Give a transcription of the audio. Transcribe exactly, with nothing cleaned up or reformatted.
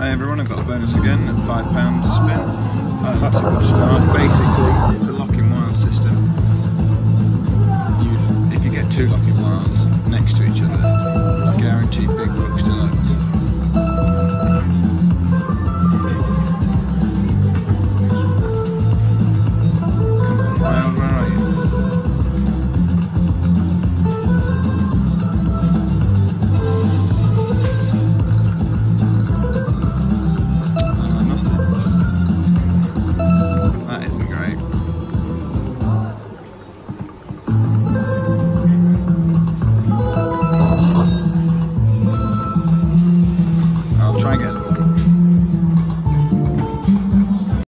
Hey everyone, I've got a bonus again at five pounds to spin. Uh, that's a good start. Basically, it's a locking wire system. You, if you get two locking wires next